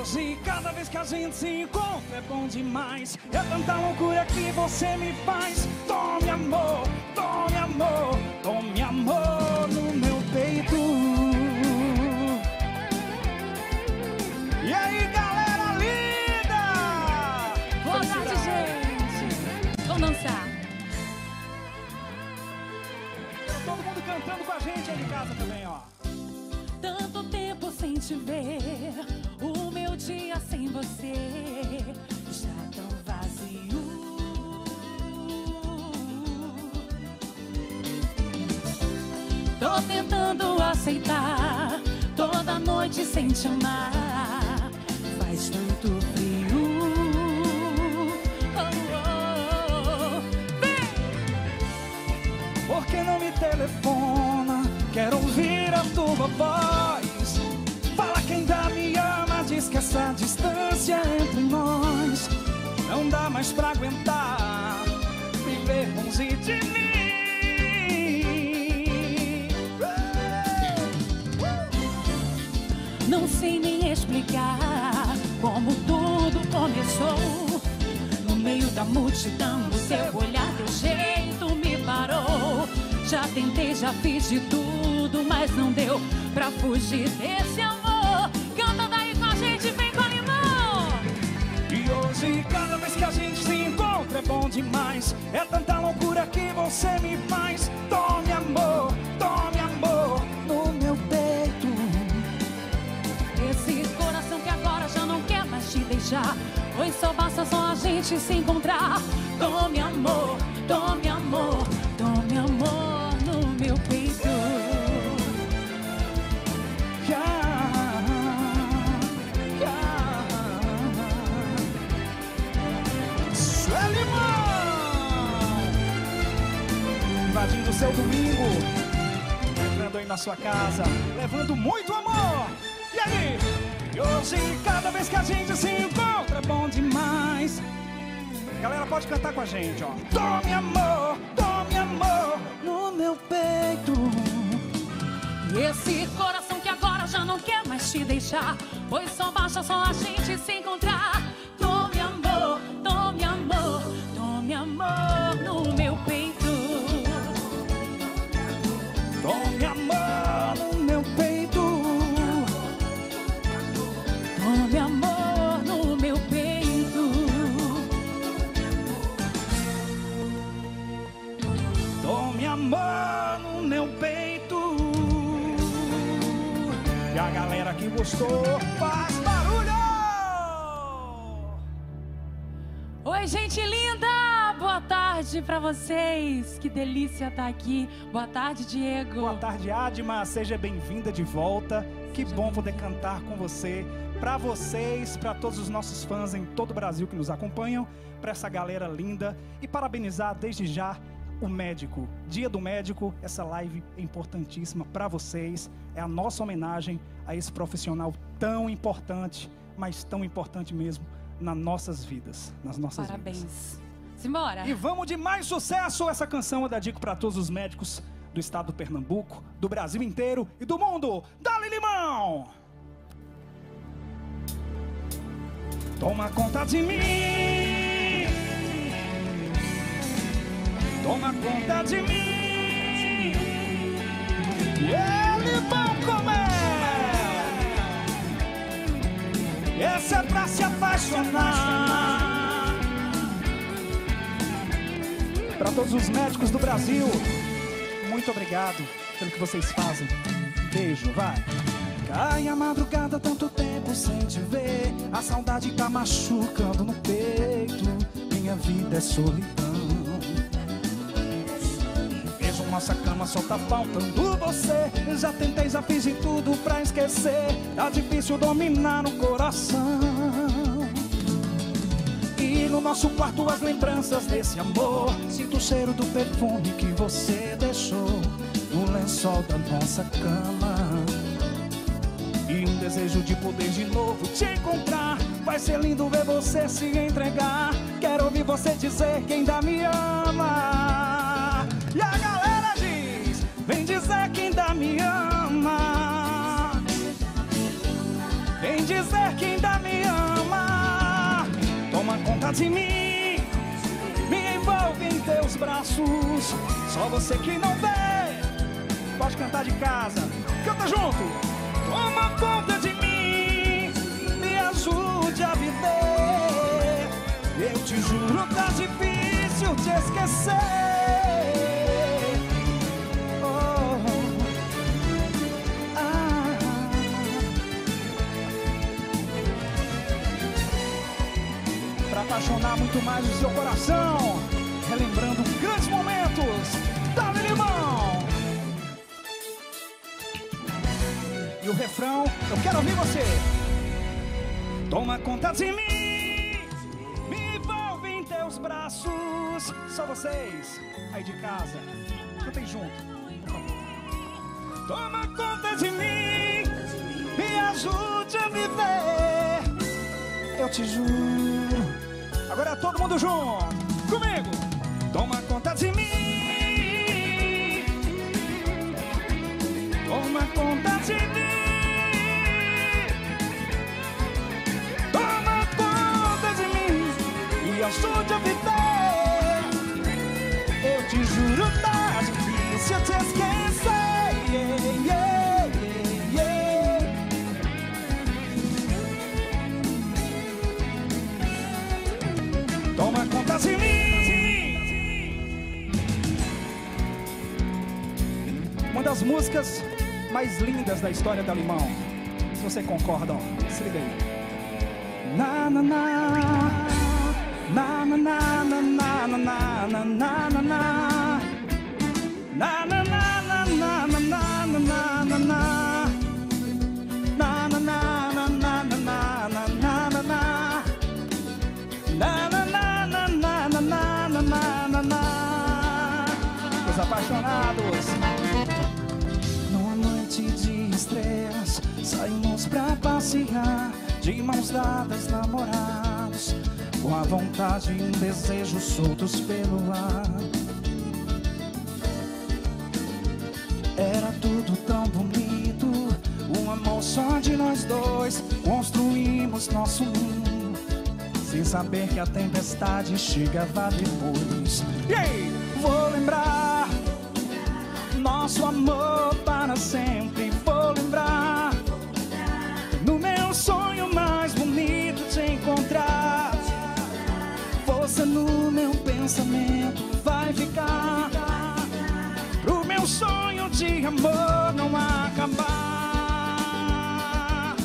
hoje, cada vez que a gente se encontra é bom demais. É tanta loucura que você me faz. Tome amor, tome amor, tome amor no meu peito. E aí, galera linda! Boa tarde, gente! Vamos dançar. Todo mundo cantando com a gente aí de casa também, ó. Tanto tempo sem te ver, o meu dia sem você está tão vazio. Tô tentando aceitar, toda noite sem te amar, faz tanto frio. Vem! Por que não me telefona? Quero ouvir a tua voz. Fala que ainda me ama, diz que essa distância entre nós não dá mais pra aguentar viver longe de mim. Não sei nem explicar como tudo começou. No meio da multidão, o seu olhar, teu jeito me parou. Já tentei, já fiz de tudo, mas não deu pra fugir desse amor. Canta daí com a gente, vem com limão. E hoje, cada vez que a gente se encontra é bom demais. É tanta loucura que você me faz. Tome amor no meu peito. Esse coração que agora já não quer mais te deixar, pois só basta só a gente se encontrar. Tome amor, tome amor, tome amor no meu peito. Invadindo o seu domingo, entrando aí na sua casa, levando muito amor. E aí? E hoje, cada vez que a gente se encontra é bom demais. Galera, pode cantar com a gente, ó. Tome amor no meu peito. E esse coração que agora já não quer mais te deixar, pois só basta só a gente se encontrar. Tome amor, tome amor, tome amor no meu peito. Tome amor no meu peito. Tome amor no meu peito. Tome amor no meu peito. E a galera que gostou, faz barulho! Oi, gente linda! Boa tarde pra vocês. Que delícia estar aqui. Boa tarde, Diego. Boa tarde, Adma. Seja bem-vinda de volta. Que bom poder cantar com você. Pra vocês, pra todos os nossos fãs em todo o Brasil que nos acompanham, pra essa galera linda. E parabenizar desde já o médico. Dia do médico, essa live é importantíssima pra vocês. É a nossa homenagem a esse profissional tão importante, mas tão importante mesmo nas nossas vidas. Nas nossas vidas. Parabéns. Simbora. E vamos de mais sucesso. Essa canção eu dedico para todos os médicos do estado do Pernambuco, do Brasil inteiro e do mundo. Dá-lhe limão! Toma conta de mim. Toma conta de mim. E é limão comer. Esse é pra se apaixonar. Para todos os médicos do Brasil, muito obrigado pelo que vocês fazem. Beijo, vai. Cai a madrugada, tanto tempo sem te ver. A saudade tá machucando no peito. Minha vida é solidão. Vejo nossa cama, só tá faltando você. Já tentei, já fiz de tudo pra esquecer. Tá difícil dominar o coração. E no nosso quarto as lembranças desse amor. Sinto o cheiro do perfume que você deixou no lençol da nossa cama. E um desejo de poder de novo te encontrar. Vai ser lindo ver você se entregar. Quero ouvir você dizer que ainda me ama. E a galera diz, vem dizer que ainda me ama. Vem dizer que ainda me de mim, me envolve em teus braços. Só você que não vê, pode cantar de casa. Canta junto. Toma conta de mim, me ajude a viver. Eu te juro, tá difícil te esquecer. Pra apaixonar muito mais o seu coração, relembrando grandes momentos. Dá-me limão. E o refrão, eu quero ouvir você. Toma conta de mim, me envolve em teus braços. Só vocês, aí de casa, cantem junto. Toma conta de mim, me ajude a viver. Eu te juro. Agora é todo mundo junto, comigo. Toma conta de mim, toma conta de mim. Ajude a viver. Eu te juro, tá difícil te esquecer. Toma conta de mim. Uma das músicas mais lindas da história da Limão. Se você concorda, ó, se liga aí. Na na na. Na na na na na na na na na na na na na na na na na na na os apaixonados. Numa noite de estrelas, saímos pra passear, de mãos dadas, namorados, com a vontade e um desejo soltos pelo ar. Era tudo tão bonito, um amor só de nós dois. Construímos nosso mundo, sem saber que a tempestade chegava depois. E aí, vou lembrar nosso amor para sempre. Vou lembrar no meu sonho mais bonito te encontrar. Você no meu pensamento vai ficar, pro meu sonho de amor não acabar.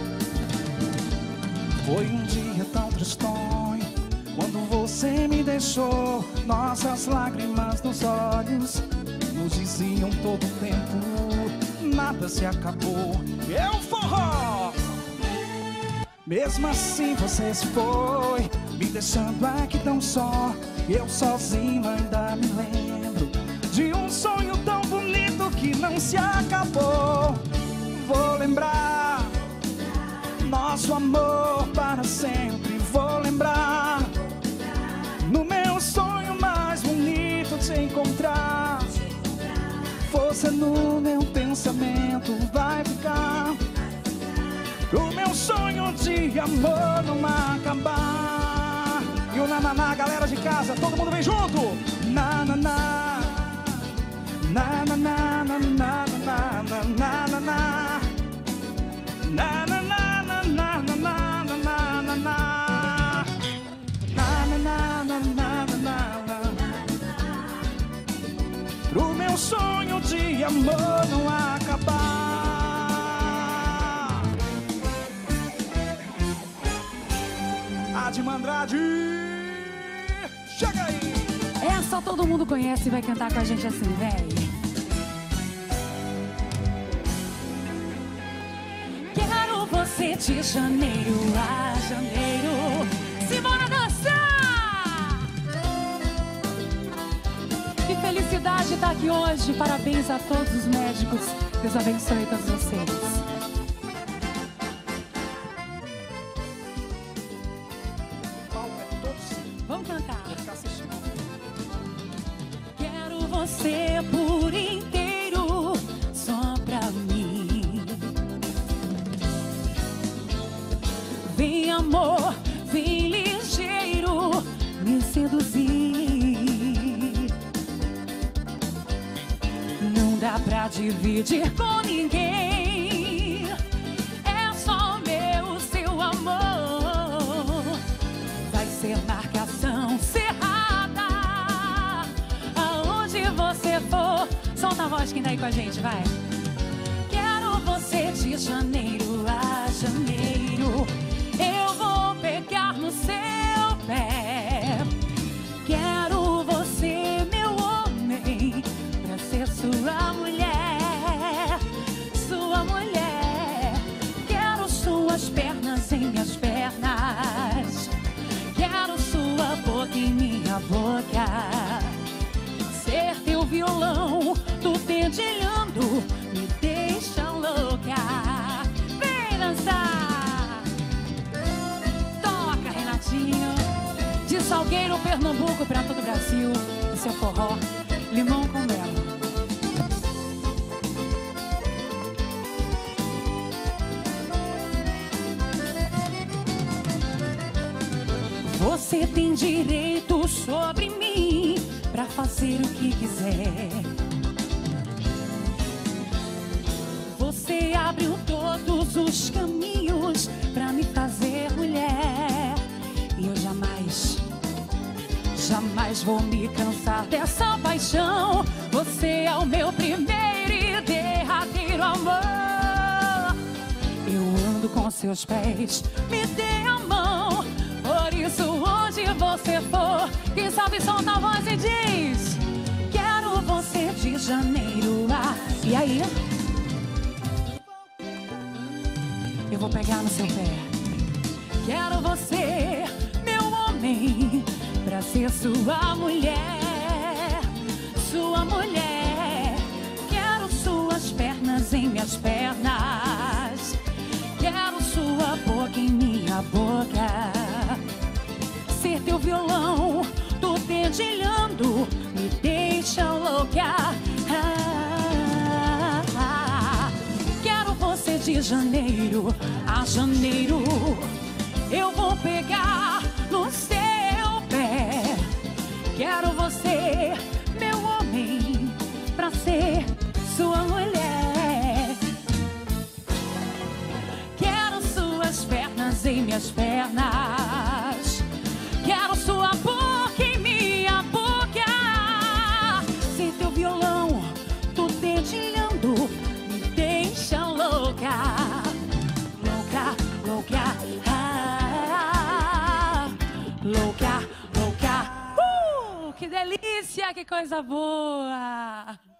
Foi um dia tão tristonho quando você me deixou. Nossas lágrimas nos olhos nos diziam todo o tempo: nada se acabou. Eu forró! Mesmo assim você se foi, me deixando aqui tão só. Eu sozinho ainda me lembro de um sonho tão bonito que não se acabou. Vou lembrar nosso amor para sempre. Vou lembrar no meu sonho mais bonito te encontrar. Você no meu pensamento vai ficar, pro meu sonho de amor não acabar. E o nananá, galera de casa, todo mundo vem junto. Nananá, nananá, nananá, nananá, nananá, nananá, nananá, nananá, nananá. Pro meu sonho de amor não acabar. Adma Andrade, chega aí! Essa todo mundo conhece e vai cantar com a gente assim, véi. Quero você de janeiro a janeiro. Simbora dançar! Que felicidade estar aqui hoje. Parabéns a todos os médicos. Deus abençoe todos vocês. Vamos cantar. Quero você por inteiro, só pra mim. Vem amor, vem ligeiro, pra dividir com ninguém. É só meu, seu amor. Vai ser marcação cerrada. Aonde você for, solta a voz, quem tá aí com a gente, vai. Quero você de janeiro a janeiro. Eu vou pegar no seu pé. Quero você, meu homem, pra ser sua mulher, sua mulher. Quero suas pernas em minhas pernas. Quero sua boca em minha boca. Ser teu violão, tu dedilhando, me deixa louca. Vem dançar. Toca, Renatinho. De Salgueiro, Pernambuco, pra todo o Brasil. Esse é o forró, limão com mel. Você tem direito sobre mim pra fazer o que quiser. Você abriu todos os caminhos pra me fazer mulher. E eu jamais vou me cansar dessa paixão. Você é o meu primeiro e derradeiro amor. Eu ando com seus pés, me dê a mão. Por isso, onde você for, quem sabe solta a voz e diz: quero você de janeiro a... E aí? Eu vou pegar no seu pé. Quero você, meu homem, pra ser sua mulher, sua mulher. Quero suas pernas em minhas pernas. Quero sua boca em minha boca. Ser teu violão, tô dedilhando, me deixa louca. Quero você de janeiro a janeiro. Eu vou pegar no seu pé. Quero você, meu homem, pra ser sua mulher. Quero suas pernas em minhas pernas. Quero sua boca em minha boca. Ser teu violão, tô dedilhando, me deixa louca. Louca, louca, louca, louca. Que delícia, que coisa boa!